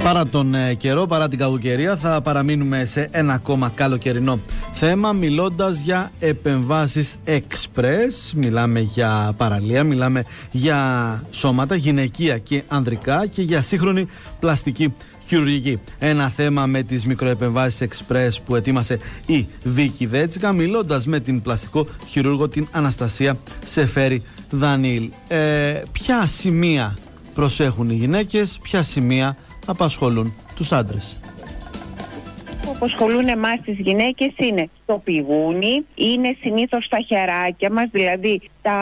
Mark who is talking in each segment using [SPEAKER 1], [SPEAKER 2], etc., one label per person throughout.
[SPEAKER 1] Παρά τον καιρό, παρά την κακοκαιρία, θα παραμείνουμε σε ένα ακόμα καλοκαιρινό θέμα, μιλώντας για επεμβάσεις express. Μιλάμε για παραλία, μιλάμε για σώματα γυναικεία και ανδρικά και για σύγχρονη πλαστική χειρουργική. Ένα θέμα με τις μικροεπεμβάσεις express που ετοίμασε η Βίκη Δέτσικα, μιλώντας με την πλαστικό χειρούργο την Αναστασία Σεφέρη Δανίλ. Ποια σημεία προσέχουν οι γυναίκες, ποια σημεία απασχολούν τους άντρες?
[SPEAKER 2] Που απασχολούν εμάς τις γυναίκες είναι το πηγούνι, είναι συνήθως τα χεράκια μας, δηλαδή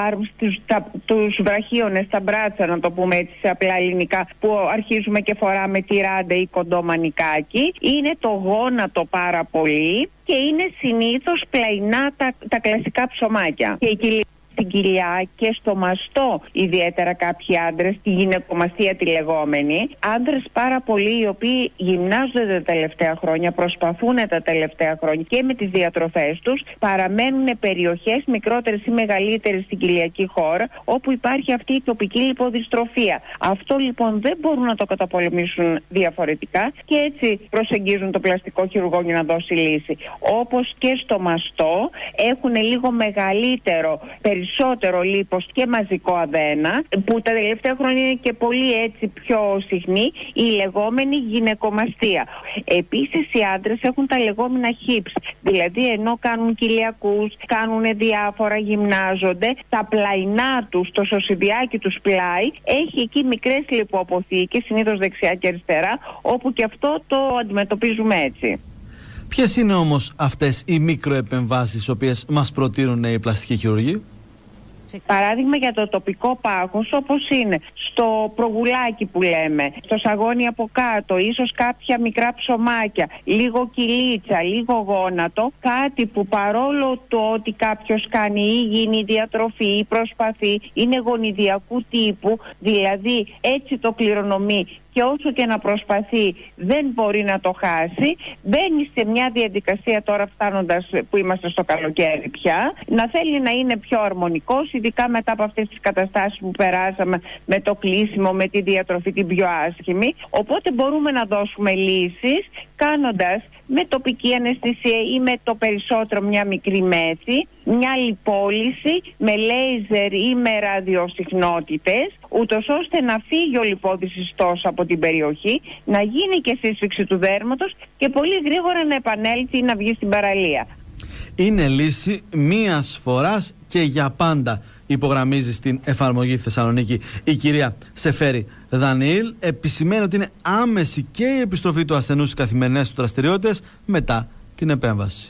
[SPEAKER 2] τους βραχίονες, τα μπράτσα, να το πούμε έτσι σε απλά ελληνικά, που αρχίζουμε και φοράμε τυράντα ή κοντό μανικάκι, είναι το γόνατο πάρα πολύ και είναι συνήθως πλαϊνά τα κλασικά ψωμάκια. Και στην κοιλιά και στο μαστό, ιδιαίτερα κάποιοι άντρες, τη γυναικομαστία τη λεγόμενη. Άντρες πάρα πολλοί οι οποίοι γυμνάζονται τα τελευταία χρόνια, προσπαθούν τα τελευταία χρόνια και με τις διατροφές τους, παραμένουν περιοχές μικρότερες ή μεγαλύτερες στην κοιλιακή χώρα, όπου υπάρχει αυτή η τοπική λιποδυστροφία. Αυτό λοιπόν δεν μπορούν να το καταπολεμήσουν διαφορετικά και έτσι προσεγγίζουν το πλαστικό χειρουργό για να δώσει λύση. Όπως και στο μαστό, έχουν λίγο μεγαλύτερο, περισσότερο λίπος και μαζικό αδένα, που τα τελευταία χρόνια είναι και πολύ έτσι πιο συχνή, η λεγόμενη γυναικομαστία. Επίσης οι άντρες έχουν τα λεγόμενα hips, δηλαδή ενώ κάνουν κοιλιακούς, κάνουν διάφορα, γυμνάζονται, τα πλαϊνά τους, το σωσιδιάκι τους πλάι, έχει εκεί μικρές λιποαποθήκες, συνήθως δεξιά και αριστερά, όπου και αυτό το αντιμετωπίζουμε έτσι.
[SPEAKER 1] Ποιες είναι όμως αυτές οι μικροεπεμβάσεις τις οποίες μας προτείνουν οι πλαστικοί χειρουργοί?
[SPEAKER 2] Παράδειγμα για το τοπικό πάχος, όπως είναι στο προγουλάκι που λέμε, στο σαγόνι από κάτω, ίσως κάποια μικρά ψωμάκια, λίγο κυλίτσα, λίγο γόνατο, κάτι που παρόλο το ότι κάποιος κάνει ή γίνει διατροφή ή προσπαθεί, είναι γονιδιακού τύπου, δηλαδή έτσι το κληρονομεί και όσο και να προσπαθεί δεν μπορεί να το χάσει, μπαίνει σε μια διαδικασία τώρα, φτάνοντας που είμαστε στο καλοκαίρι πια, να θέλει να είναι πιο αρμονικός, ειδικά μετά από αυτές τις καταστάσεις που περάσαμε με το κλείσιμο, με τη διατροφή την πιο άσχημη. Οπότε μπορούμε να δώσουμε λύσεις κάνοντας με τοπική αναισθησία ή με το περισσότερο μια μικρή μέθη, μια λιπόλυση με λέιζερ ή με ραδιοσυχνότητες, ούτως ώστε να φύγει ο λιπόδης ιστός από την περιοχή, να γίνει και σύσφυξη του δέρματος και πολύ γρήγορα να επανέλθει ή να βγει στην παραλία.
[SPEAKER 1] Είναι λύση μίας φοράς και για πάντα, υπογραμμίζει στην εφαρμογή Θεσσαλονίκη η κυρία Σεφέρη Δανίλ. Επισημαίνει ότι είναι άμεση και η επιστροφή του ασθενού στις καθημερινές του δραστηριότητες μετά την επέμβαση.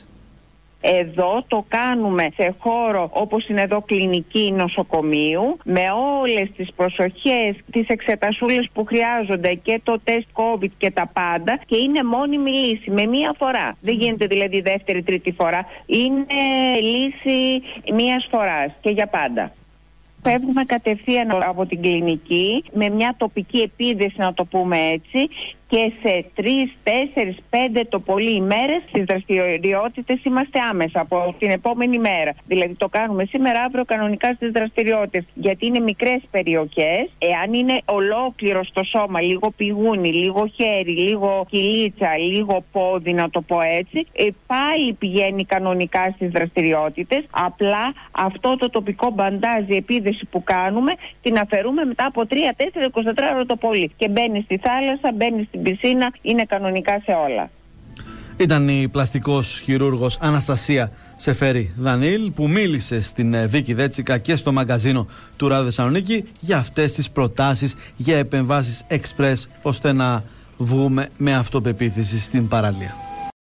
[SPEAKER 2] Εδώ το κάνουμε σε χώρο όπως είναι εδώ κλινική νοσοκομείου, με όλες τις προσοχές, τις εξετασούλες που χρειάζονται και το τεστ COVID και τα πάντα, και είναι μόνιμη λύση με μία φορά. Δεν γίνεται δηλαδή δεύτερη, τρίτη φορά. Είναι λύση μίας φοράς και για πάντα. Φεύγουμε κατευθείαν από την κλινική με μια τοπική επίδεση, να το πούμε έτσι, και σε 3, 4, 5 το πολύ ημέρες στις δραστηριότητες είμαστε άμεσα από την επόμενη μέρα. Δηλαδή το κάνουμε σήμερα, αύριο κανονικά στις δραστηριότητες, γιατί είναι μικρές περιοχές. Εάν είναι ολόκληρο στο σώμα, λίγο πηγούνι, λίγο χέρι, λίγο κυλίτσα, λίγο πόδι, να το πω έτσι, πάλι πηγαίνει κανονικά στις δραστηριότητες. Απλά αυτό το τοπικό μπαντάζ, η επίδεση που κάνουμε, την αφαιρούμε μετά από 3, 4, 24 ώρα το πολύ και μπαίνει στη θάλασσα, μπαίνει στην πισίνα, είναι κανονικά σε όλα.
[SPEAKER 1] Ήταν η πλαστικός χειρούργος Αναστασία Σεφέρη Δανίλ που μίλησε στην Βίκη Δέτσικα και στο μαγκαζίνο του Ράδιο Θεσσαλονίκη για αυτές τις προτάσεις για επεμβάσεις express, ώστε να βγούμε με αυτοπεποίθηση στην παραλία.